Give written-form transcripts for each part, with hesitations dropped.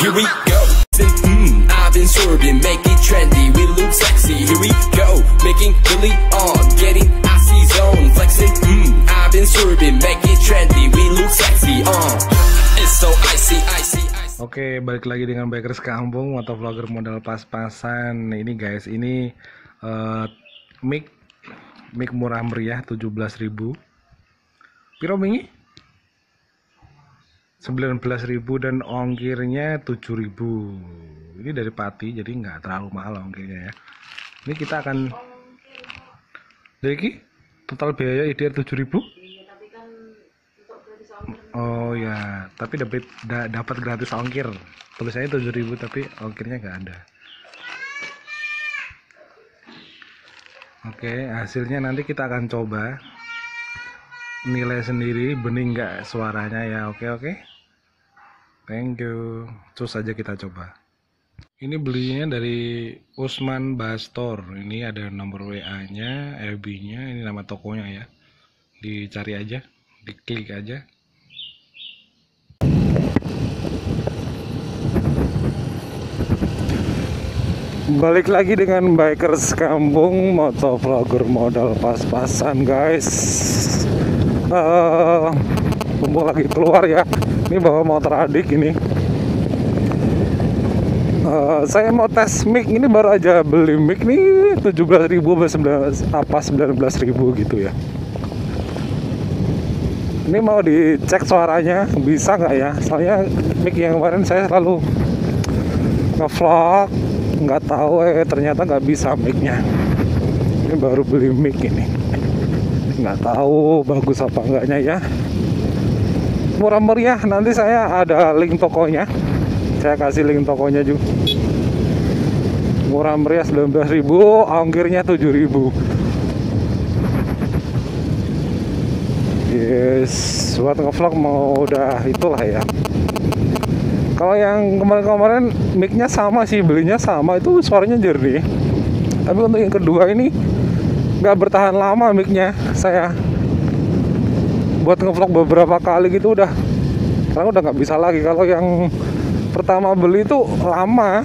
Here we go. I've been swerving, make it trendy. We look sexy. Here we go, making really on, getting icy zone, flexing. I've been swerving, make it trendy. We look sexy on. It's so icy, icy, icy. Oke, balik lagi dengan Bikers Kampung, motovlogger modal pas-pasan. Ini guys, ini mic murah meriah 17.000. Piro mingi? 19.000 dan ongkirnya 7.000. Ini dari Pati, jadi nggak terlalu mahal ongkirnya ya. Ini kita akan dari total biaya ideal 7.000. Oh ya, tapi dapat gratis ongkir. Tulisannya 7.000 tapi ongkirnya nggak ada. Oke, hasilnya nanti kita akan coba nilai sendiri, bening nggak suaranya ya. Oke. Thank you. Terus aja kita coba. Ini belinya dari Usman Bastor. Ini ada nomor WA-nya, FB-nya, ini nama tokonya ya. Dicari aja, diklik aja. Balik lagi dengan Bikers Kampung, motovlogger modal pas-pasan guys. Mumpung lagi keluar ya. Ini bawa motor adik ini. Saya mau tes mic, ini baru aja beli mic nih 17.000 apa 19.000 gitu ya. Ini mau dicek suaranya bisa nggak ya? Soalnya mic yang kemarin saya selalu ngevlog, nggak tahu ternyata nggak bisa micnya. Ini baru beli mic ini, nggak tahu bagus apa enggaknya ya. Murah meriah, nanti saya ada link tokonya, saya kasih link tokonya juga. Murah meriah 19.000, ongkirnya 7.000. Yes, buat ngevlog mau udah itulah ya. Kalau yang kemarin-kemarin mic-nya sama sih, belinya sama, itu suaranya jernih. Tapi untuk yang kedua ini nggak bertahan lama mic-nya. Saya buat ngevlog beberapa kali gitu udah, sekarang udah nggak bisa lagi. Kalau yang pertama beli itu lama.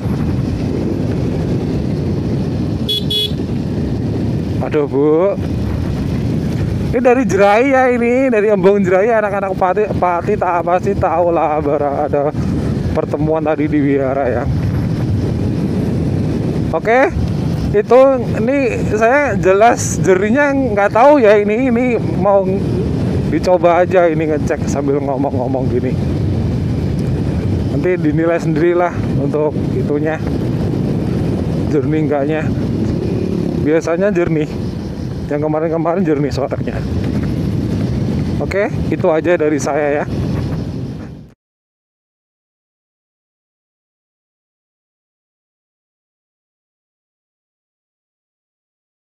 Aduh bu, ini dari Jerai ya, ini dari Embong Jerai. Anak-anak Pati tak pasti tahu lah, ada pertemuan tadi di wihara ya. Oke, itu ini saya jelas jerinya nggak tahu ya, ini mau dicoba aja, ini ngecek sambil ngomong-ngomong gini. Nanti dinilai sendirilah untuk itunya, jernih enggaknya. Biasanya jernih, yang kemarin jernih suaranya. Oke, itu aja dari saya ya.